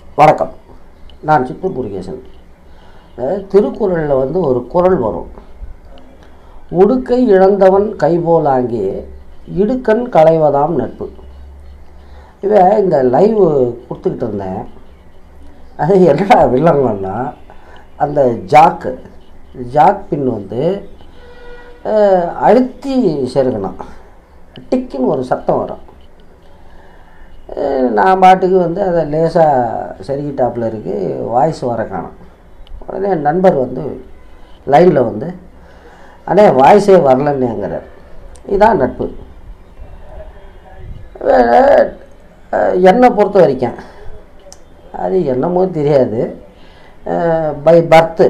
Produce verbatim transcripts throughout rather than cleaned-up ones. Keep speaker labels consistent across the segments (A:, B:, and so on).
A: வணக்கம். நான் சித்தூர் முருகேசன். திருக்குறளில் வந்து ஒரு குறள் வரும். உடுக்கை இழந்தவன் கைபோலாங்கே இடுக்கண் களைவதாம் நட்பு. இவன் இந்த லைவ் கொடுத்துக்கிட்டு இருந்தேன். அது என்னடா வில்லங்கன்னா, அந்த ஜாக்கு ஜாக் பின் வந்து அழுத்தி செருகணும், டிக்குன்னு ஒரு சத்தம் வரும். நான் பாட்டுக்கு வந்து அதை லேசாக செருகிட்டாப்பில் இருக்குது, வாய்ஸ் வர காணும். உடனே என் நண்பர் வந்து லைவில் வந்து அண்ணே வாய்ஸே வரலன்னுங்கிறார். இதுதான் நட்பு. என்னை பொறுத்த வரைக்கும் அது என்னமோ தெரியாது, பை பர்த்து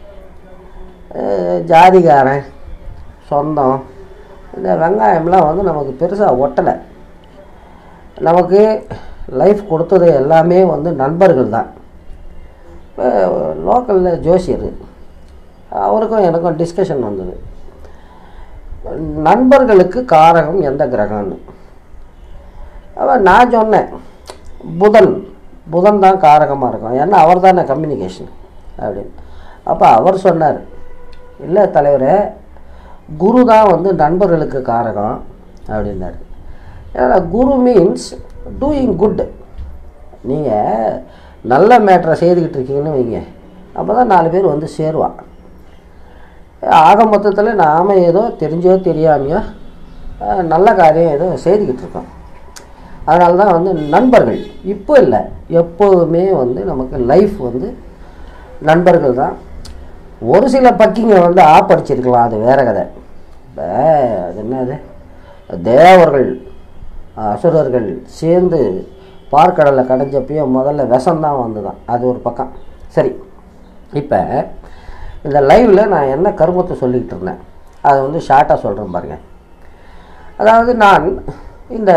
A: ஜாதிகாரன் சொந்தம் இந்த வெங்காயம்லாம் வந்து நமக்கு பெருசாக ஒட்டலை. நமக்கு லைஃப் கொடுத்தது எல்லாமே வந்து நண்பர்கள் தான். இப்போ லோக்கலில் ஜோசியர், அவருக்கும் எனக்கும் டிஸ்கஷன் வந்தது, நண்பர்களுக்கு காரகம் எந்த கிரகம்னு. அவன் நான் சொன்னேன் புதன் புதன் தான் காரகமாக இருக்கும், ஏன்னா அவர் தானே கம்யூனிகேஷன் அப்படின்னு. அப்போ அவர் சொன்னார், இல்லை தலைவரே, குரு தான் வந்து நண்பர்களுக்கு காரகம் அப்படின்னாரு. ஏன்னா குரு மீன்ஸ் டூயிங் குட். நீங்கள் நல்ல மேட்டரை செய்துக்கிட்டு இருக்கீங்கன்னு வைங்க, அப்போ தான் நாலு பேர் வந்து சேருவான். ஆக மொத்தத்தில் நாம் ஏதோ தெரிஞ்சோ தெரியாமையோ நல்ல காரியம் ஏதோ செய்துக்கிட்டு இருக்கோம். அதனால தான் வந்து நண்பர்கள் இப்போ இல்லை, எப்போதுமே வந்து நமக்கு லைஃப் வந்து நண்பர்கள் தான். ஒரு சில பக்கிங்க வந்து ஆப்படிச்சிருக்கலாம், அது வேறு கதை. இப்போ அது என்னது, தேவர்கள் அசுரர்கள் சேர்ந்து பார்க்கடலை கடைஞ்சப்பையோ முதல்ல விஷம்தான் வந்து தான், அது ஒரு பக்கம். சரி, இப்போ இந்த லைவில் நான் என்ன கருமத்தை சொல்லிக்கிட்டு இருந்தேன், அதை வந்து ஷார்ட்டாக சொல்கிறேன் பாருங்கள். அதாவது நான் இந்த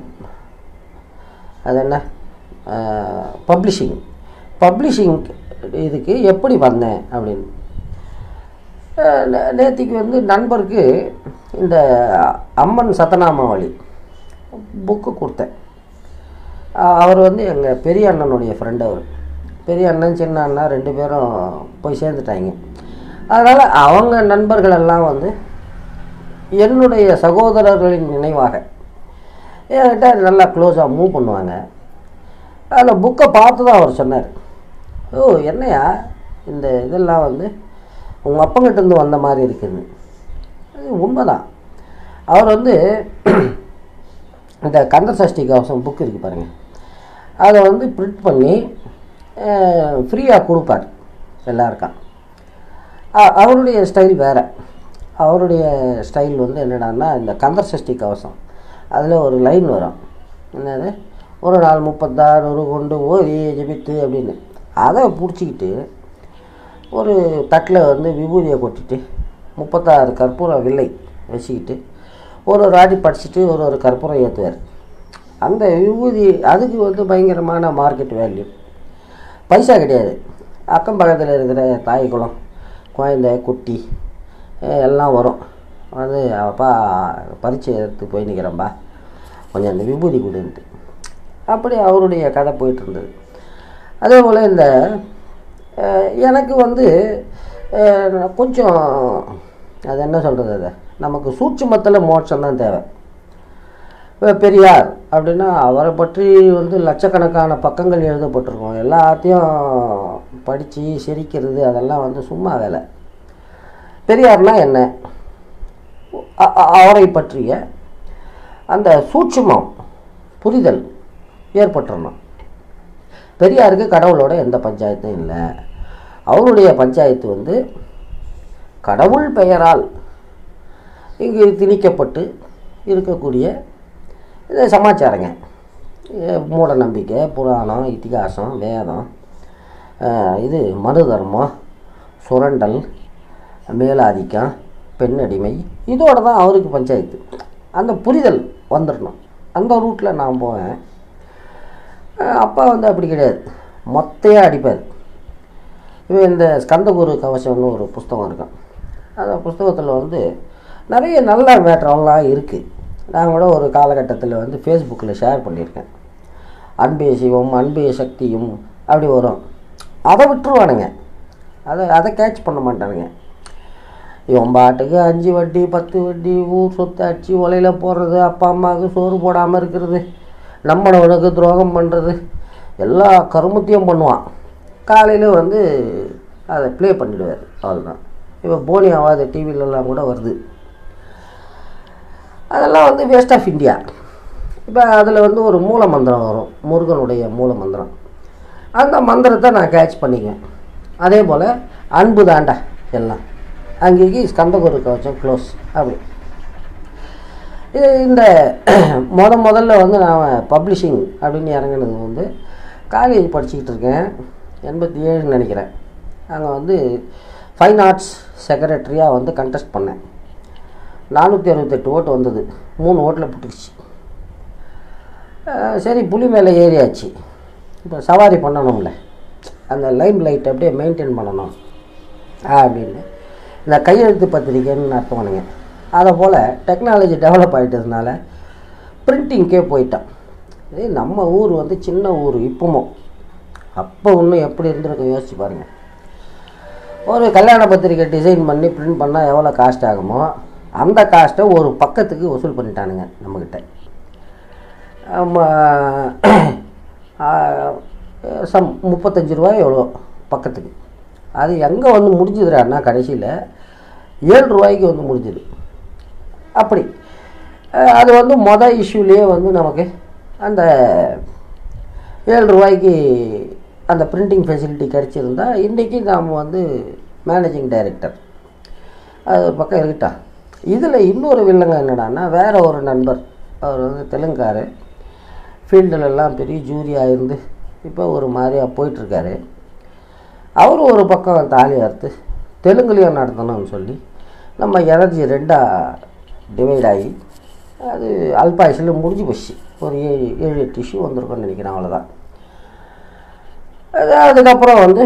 A: அது என்ன பப்ளிஷிங் பப்ளிஷிங் இதுக்கு எப்படி வந்தேன் அப்படின்னு. நேற்றுக்கு வந்து நண்பருக்கு இந்த அம்மன் சத்தநாமாவளி புக்கு கொடுத்தேன். அவர் வந்து எங்கள் பெரிய அண்ணனுடைய ஃப்ரெண்டு. அவர் பெரிய அண்ணன் சின்ன அண்ணன் ரெண்டு பேரும் போய் சேர்ந்துட்டாங்க. அதனால் அவங்க நண்பர்கள் எல்லாம் வந்து என்னுடைய சகோதரர்களின் நினைவாக என்கிட்ட நல்லா க்ளோஸாக மூவ் பண்ணுவாங்க. அதில் புக்கை பார்த்து தான் அவர் சொன்னார், ஓ என்னையா இந்த இதெல்லாம் வந்து உங்கள் அப்பங்கிட்டேருந்து வந்த மாதிரி இருக்குதுன்னு. அது உண்மைதான். அவர் வந்து இந்த கந்த சஷ்டி கவசம் புக் இருக்குது பாருங்கள், அதை வந்து பிரிண்ட் பண்ணி ஃப்ரீயாக கொடுப்பார் எல்லாருக்கும். அவருடைய ஸ்டைல் வேறு. அவருடைய ஸ்டைல் வந்து என்னடான்னா, இந்த கந்த சஷ்டி கவசம் அதில் ஒரு லைன் வரும், என்னது, ஒரு நாள் முப்பத்தாறு ஒரு கொண்டு ஓரி ஜெபித்து அப்படின்னு. அதை பிடிச்சிக்கிட்டு ஒரு தட்டில் வந்து விபூதியை கொட்டிட்டு முப்பத்தாறு கற்பூர வில்லை வச்சுக்கிட்டு ஒரு ஒரு ஆடி படிச்சுட்டு ஒரு ஒரு கற்பூரம் ஏற்றுவார். அந்த விபூதி அதுக்கு வந்து பயங்கரமான மார்க்கெட் வேல்யூ. பைசா கிடையாது. அக்கம் பக்கத்தில் இருக்கிற தாய் குளம் குழந்தை குட்டி எல்லாம் வரும், வந்து அப்பா பரிச்சை எடுத்து போய் நிற்கிறம்பா, கொஞ்சம் அந்த விபூதி கொடுன்ட்டு. அப்படி அவருடைய கதை போயிட்டு இருந்தது. அதே போல் இந்த எனக்கு வந்து கொஞ்சம் அது என்ன சொல்கிறது, அதை நமக்கு சூட்சுமத்தில் மோட்சம் தான் தேவை. இப்போ பெரியார் அப்படின்னா அவரை பற்றி வந்து லட்சக்கணக்கான பக்கங்கள் எழுதப்பட்டிருக்கோம். எல்லாத்தையும் படித்து சிரிக்கிறது அதெல்லாம் வந்து சும்மா வேலை. பெரியார்னா என்ன, அவரை பற்றிய அந்த சூட்சுமம் புரிதல் ஏற்பட்டுறணும். பெரியாருக்கு கடவுளோட எந்த பஞ்சாயத்தும் இல்லை. அவருடைய பஞ்சாயத்து வந்து கடவுள் பெயரால் இங்கு திணிக்கப்பட்டு இருக்கக்கூடிய இது சமாச்சாரங்க. மூட நம்பிக்கை, புராணம், இதிகாசம், வேதம், இது மனு தர்மம், சுரண்டல், மேலாதிக்கம், பெண்ணடிமை, இதோடு தான் அவருக்கு பஞ்சாயத்து. அந்த புரிதல் வந்துடணும். அந்த ரூட்டில் நான் போவேன். அப்பா வந்து அப்படி கிடையாது, மொத்தையாக அடிப்பார். இப்போ இந்த ஸ்கந்தகுரு கவசம்னு ஒரு புஸ்தகம் இருக்கும். அந்த புஸ்தகத்தில் வந்து நிறைய நல்ல மேட்டரெல்லாம் இருக்குது. நான் கூட ஒரு காலகட்டத்தில் வந்து ஃபேஸ்புக்கில் ஷேர் பண்ணியிருக்கேன். அன்பே சிவம், அன்பே சக்தியும், அப்படி வரும். அதை விட்டுருவானுங்க, அதை அதை கேட்ச் பண்ண மாட்டானுங்க. இவன் பாட்டுக்கு அஞ்சு வட்டி பத்து வட்டி ஊர் சொத்து அடிச்சு ஒலையில் போடுறது, அப்பா அம்மாவுக்கு சோறு போடாமல் இருக்கிறது, நம்மளவனுக்கு துரோகம் பண்ணுறது, எல்லா கருமத்தையும் பண்ணுவான். காலையில் வந்து அதை ப்ளே பண்ணிடுவார், அவ்வளோதான். இப்போ போனி ஆகாத டிவிலெலாம் கூட வருது. அதெல்லாம் வந்து வேஸ்ட் ஆஃப் இந்தியா. இப்போ அதில் வந்து ஒரு மூல மந்திரம் வரும், முருகனுடைய மூல மந்திரம். அந்த மந்திரத்தை நான் கேட்ச் பண்ணிக்குவேன். அதே போல் அன்பு தாண்டா எல்லாம், அங்கேக்கு ஸ்கந்தகுரு கவச்சம் க்ளோஸ். அப்படி இது இந்த முத முதல்ல வந்து நான் பப்ளிஷிங் அப்படின்னு இறங்கினது வந்து காலேஜ் படிச்சுக்கிட்டு இருக்கேன், எண்பத்தி ஏழுன்னு நினைக்கிறேன். அங்கே வந்து ஃபைன் ஆர்ட்ஸ் செக்ரட்டரியாக வந்து கண்டெஸ்ட் பண்ணேன். நானூற்றி அறுபத்தெட்டு ஓட்டு வந்தது, மூணு ஓட்டில் புட்டுக்குச்சு. சரி, புலி மேலே ஏறியாச்சு. இப்போ சவாரி பண்ணணும்ல, அந்த லைம் லைட் அப்படியே மெயின்டைன் பண்ணணும் அப்படின்னு இந்த கையெழுத்து பத்திரிக்கைன்னு நடத்துவானுங்க. அதை போல் டெக்னாலஜி டெவலப் ஆகிட்டதுனால பிரிண்டிங்க்கே போயிட்டான். இதே நம்ம ஊர் வந்து சின்ன ஊர் இப்போமோ, அப்போ இன்னும் எப்படி இருந்திருக்கும் யோசிச்சு பாருங்கள். ஒரு கல்யாண பத்திரிக்கை டிசைன் பண்ணி பிரிண்ட் பண்ணால் எவ்வளோ காஸ்ட் ஆகுமோ அந்த காஸ்ட்டை ஒரு பக்கத்துக்கு வசூல் பண்ணிட்டானுங்க நம்மக்கிட்ட. சம் முப்பத்தஞ்சு ரூபாய் எவ்வளோ பக்கத்துக்கு. அது எங்கே வந்து முடிஞ்சுதுறான்னா கடைசியில் ஏழு ரூபாய்க்கு வந்து முடிஞ்சுது. அப்படி அது வந்து மொதல் இஷ்யூலேயே வந்து நமக்கு அந்த ஏழு ரூபாய்க்கு அந்த பிரிண்டிங் ஃபெசிலிட்டி கிடச்சிருந்தா இன்றைக்கி நாம் வந்து மேனேஜிங் டைரக்டர். அது பக்கம் இருக்கட்டா. இதில் இன்னொரு வில்லங்க என்னடான்னா, வேறு ஒரு நண்பர், அவர் வந்து தெலுங்காரு, ஃபீல்டுலெல்லாம் பெரிய ஜூரியாக இருந்து இப்போ ஒரு மாதிரியாக போயிட்டுருக்காரு. அவரும் ஒரு பக்கம் தாலி அறுத்து தெலுங்குலேயும் நடத்தணும்னு சொல்லி நம்ம எனர்ஜி ரெண்டாக டிவைட் ஆகி அது அல்பாயுசில் முடிஞ்சு போச்சு. ஒரு ஏழு ஏழு எட்டு இஷ்யூ வந்திருக்குன்னு நினைக்கிறேன், அவ்வளோதான். அது அதுக்கப்புறம் வந்து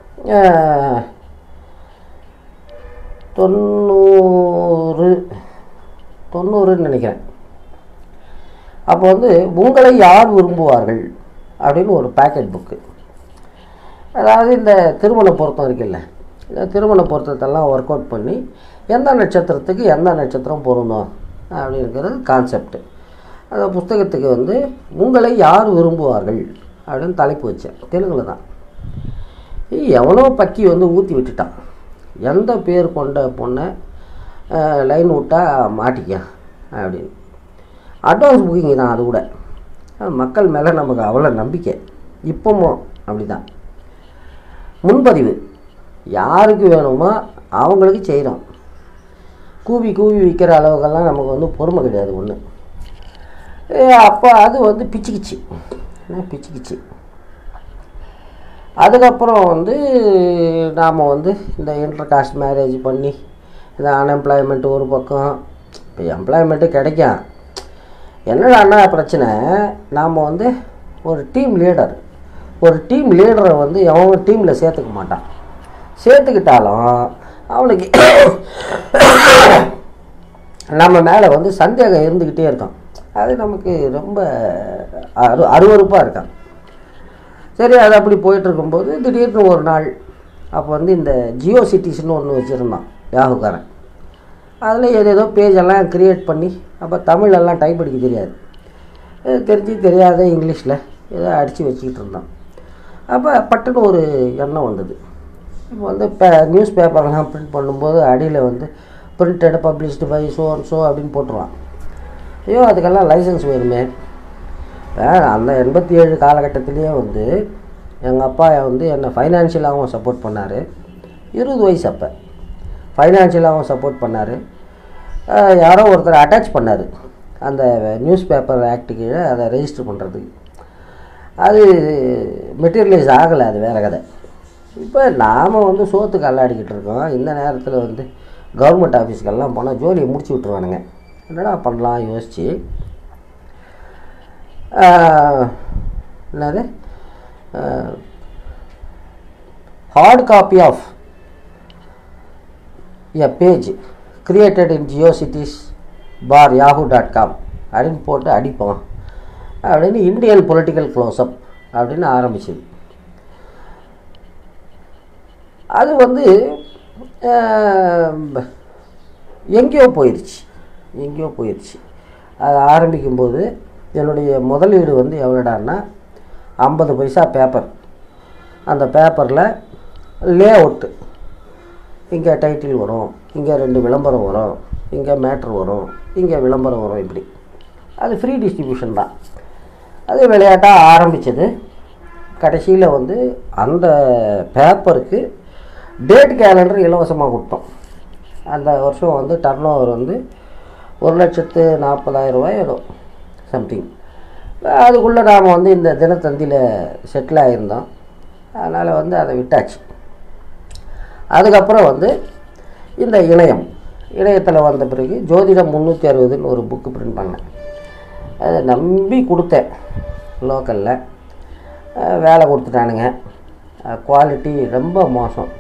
A: தொண்ணூறு தொண்ணூறுன்னு நினைக்கிறேன். அப்போ வந்து உங்களை யார் விரும்புவார்கள் அப்படின்னு ஒரு பேக்கெட் புக்கு. அதாவது இந்த திருமண பொருத்தம் இருக்குல்ல, இந்த திருமண பொருத்தத்தெல்லாம் ஒர்க் அவுட் பண்ணி எந்த நட்சத்திரத்துக்கு எந்த நட்சத்திரம் பொருந்தும் அப்படிங்கிறது கான்செப்டு. அந்த புஸ்தகத்துக்கு வந்து உங்களை யார் விரும்புவார்கள் அப்படின்னு தலைப்பு வச்சேன், தெலுங்கில் தான். எவனோ பக்கி வந்து ஊற்றி விட்டுட்டான், எந்த பேர் கொண்ட பொண்ணை லைன் விட்டால் மாட்டிக்க அப்படின்னு. அட்வான்ஸ் புக்கிங் தான் அது கூட. மக்கள் மேலே நமக்கு அவ்வளோ நம்பிக்கை இப்போமோ அப்படி தான். முன்பதிவு யாருக்கு வேணுமோ அவங்களுக்கு செய்கிறோம். கூவி கூவி விற்கிற அளவுக்கெல்லாம் நமக்கு வந்து பொறுமை கிடையாது ஒன்று. அப்போ அது வந்து பிச்சுக்கிச்சு என்ன பிச்சுக்கிச்சு. அதுக்கப்புறம் வந்து நாம் வந்து இந்த இன்டர் காஸ்ட் மேரேஜ் பண்ணி இந்த அன்எம்ப்ளாய்மெண்ட்டு ஒரு பக்கம். இப்போ எம்ப்ளாய்மெண்ட்டு கிடைக்கும். என்னடான்னா பிரச்சனை, நாம் வந்து ஒரு டீம் லீடர் ஒரு டீம் லீடரை வந்து அவன் டீமில் சேர்த்துக்க மாட்டான். சேர்த்துக்கிட்டாலும் அவனுக்கு நம்ம மேலே வந்து சந்தேகம் இருந்துக்கிட்டே இருக்கான். அது நமக்கு ரொம்ப அரு அருவறுப்பாக இருக்கான். சரி, அது அப்படி போயிட்டுருக்கும்போது திடீர்னு ஒரு நாள் அப்போ வந்து இந்த ஜியோ சிட்டிஸ்னு ஒன்று வச்சுருந்தான் யாகுக்காரன். அதில் ஏதேதோ பேஜெல்லாம் க்ரியேட் பண்ணி, அப்போ தமிழெல்லாம் டைப் அடிக்க தெரியாது, தெரிஞ்சு தெரியாத இங்கிலீஷில் ஏதோ அடித்து வச்சுக்கிட்டு இருந்தான். அப்போ பட்டுன்னு ஒரு எண்ணம் வந்தது. இப்போ வந்து இப்போ நியூஸ் பேப்பர்லாம் ப்ரிண்ட் பண்ணும்போது அடியில் வந்து printed published by so and so அப்படின்னு போட்டுருவான். ஐயோ, அதுக்கெல்லாம் லைசன்ஸ் வேணுமே. அந்த எண்பத்தி ஏழு காலகட்டத்திலேயே வந்து எங்கள் அப்பா வந்து என்னை ஃபைனான்ஷியலாகவும் சப்போர்ட் பண்ணார். இருபது வயசு அப்போ ஃபைனான்ஷியலாகவும் சப்போர்ட் பண்ணார். யாரோ ஒருத்தர் அட்டாச் பண்ணார் அந்த நியூஸ் பேப்பர் ஆக்ட் கீழே அதை ரெஜிஸ்டர் பண்ணுறதுக்கு. அது மெட்டீரியலைஸ் ஆகலை, அது வேறு கதை. இப்போ நாம் வந்து சோத்துக்கு அல்லாடிக்கிட்டு இருக்கோம். இந்த நேரத்தில் வந்து கவர்மெண்ட் ஆஃபீஸ்க்கெல்லாம் போனால் ஜோலியை முடிச்சு விட்ருவானுங்க. என்னடா பண்ணலாம் யோசித்து என்னது hard copy of a page created in Geocities for Yahoo dot com அப்படின்னு போட்டு அடிப்போம் அப்படின்னு இந்தியன் பொலிட்டிக்கல் க்ளோஸ்அப் அப்படின்னு ஆரம்பிச்சிது. அது வந்து எங்கேயோ போயிடுச்சு எங்கேயோ போயிடுச்சு அது ஆரம்பிக்கும்போது என்னுடைய முதலீடு வந்து எவ்வளோடான்னா ஐம்பது பைசா பேப்பர். அந்த பேப்பரில் லே அவுட்டு, இங்கே டைட்டில் வரும், இங்கே ரெண்டு விளம்பரம் வரும், இங்கே மேட்ரு வரும், இங்கே விளம்பரம் வரும், இப்படி. அது ஃப்ரீ டிஸ்ட்ரிபியூஷன் தான். அது விளையாட்டாக ஆரம்பித்தது. கடைசியில் வந்து அந்த பேப்பருக்கு டேட் கேலண்டர் இலவசமாக கொடுத்தோம். அந்த வருஷம் வந்து டர்ன் ஓவர் வந்து ஒரு லட்சத்து நாற்பதாயிரம் ரூபாய் ஏதோ சம்திங். அதுக்குள்ளே நாம் வந்து இந்த தினத்தந்தியில் செட்டில் ஆகியிருந்தோம். அதனால் வந்து அதை விட்டாச்சு. அதுக்கப்புறம் வந்து இந்த இணையம் இணையத்தில் வந்த பிறகு ஜோதிடம் முந்நூற்றி அறுபதுன்னு ஒரு புக்கு பிரிண்ட் பண்ணேன். அதை நம்பி கொடுத்தேன். லோக்கலில் வேலை கொடுத்துட்டானுங்க. குவாலிட்டி ரொம்ப மோசம்.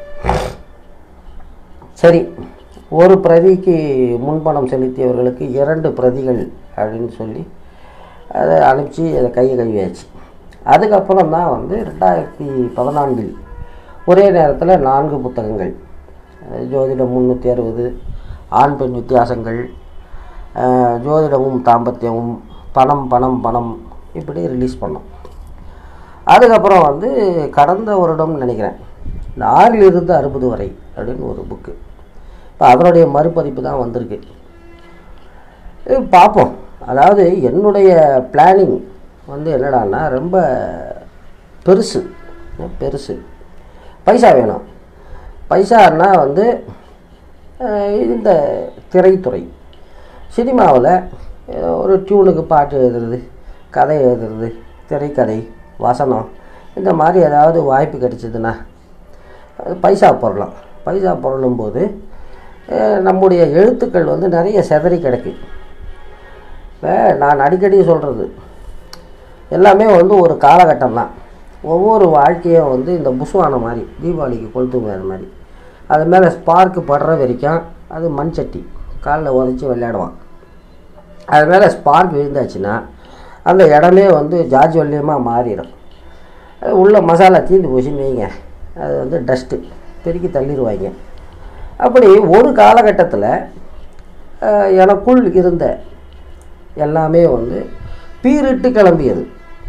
A: சரி, ஒரு பிரதிக்கு முன்பணம் செலுத்தியவர்களுக்கு இரண்டு பிரதிகள் அப்படின்னு சொல்லி அதை அனுப்பிச்சி அதை கையை கழுவியாச்சு. அதுக்கப்புறம் தான் வந்து ரெண்டாயிரத்தி பதினான்கில் ஒரே நேரத்தில் நான்கு புத்தகங்கள், ஜோதிடம் முந்நூற்றி அறுபது, ஆண் பெண் வித்தியாசங்கள், ஜோதிடமும் தாம்பத்தியமும், பணம் பணம் பணம், இப்படி ரிலீஸ் பண்ணோம். அதுக்கப்புறம் வந்து கடந்த வருடம்னு நினைக்கிறேன், இந்த ஆறிலிருந்து அறுபது வரை அப்படின்னு ஒரு புக்கு. இப்போ அதனுடைய மறுபதிப்பு தான் வந்திருக்கு. இது பார்ப்போம். அதாவது என்னுடைய பிளானிங் வந்து என்னடான்னா ரொம்ப பெருசு பெருசு பைசா வேணும். பைசான்னா வந்து இந்த திரைத்துறை, சினிமாவில் ஒரு டியூனுக்கு பாட்டு எழுதுறது, கதை எழுதுறது, திரைக்கதை, வசனம், இந்த மாதிரி ஏதாவது வாய்ப்பு கிடைச்சிதுன்னா பைசா போடலாம். பைசா போடலும் போது நம்முடைய எழுத்துக்கள் வந்து நிறைய செதறி கிடக்கு. இப்போ நான் அடிக்கடி சொல்கிறது எல்லாமே வந்து ஒரு காலகட்டம் தான். ஒவ்வொரு வாழ்க்கையும் வந்து இந்த புஷ்வான மாதிரி, தீபாவளிக்கு கொளுத்து வேறு மாதிரி, அது மேலே ஸ்பார்க்கு படுற வரைக்கும் அது மண் சட்டி காலில் உதச்சி விளையாடுவான். அது மேலே ஸ்பார்க் விழுந்தாச்சுன்னா அந்த இடமே வந்து ஜாஜ்வல்யமாக மாறிடும். அது உள்ள மசாலா தீந்து போச்சுன்னு வைங்க, அது வந்து டஸ்ட்டு பெருக்கி தள்ளிடுவாங்க. அப்படி ஒரு காலகட்டத்தில் எனக்குள் இருந்த எல்லாமே வந்து பீரிட்டு கிளம்பியது.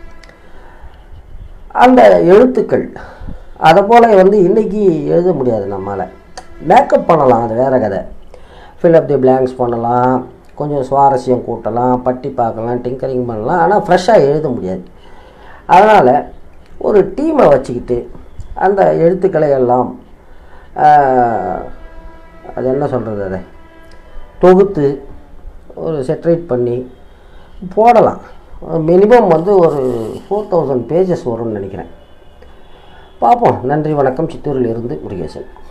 A: அந்த எழுத்துக்கள் அதை போல் வந்து இன்றைக்கி எழுத முடியாது. நம்மளால் மேக்கப் பண்ணலாம், அது வேறு கதை. ஃபில்அப் தி பிளாங்க்ஸ் பண்ணலாம், கொஞ்சம் சுவாரஸ்யம் கூட்டலாம், பட்டி பார்க்கலாம், டிங்கரிங் பண்ணலாம். ஆனால் ஃப்ரெஷ்ஷாக எழுத முடியாது. அதனால் ஒரு டீமை வச்சுக்கிட்டு அந்த எழுத்துக்களை எல்லாம் அது என்ன சொல்கிறது, அதை தொகுத்து ஒரு செட்ரேட் பண்ணி போடலாம். மினிமம் வந்து ஒரு ஃபோர் தௌசண்ட் பேஜஸ் வரும்னு நினைக்கிறேன். பார்ப்போம். நன்றி, வணக்கம். சித்தூரில் இருந்து முருகேசன்.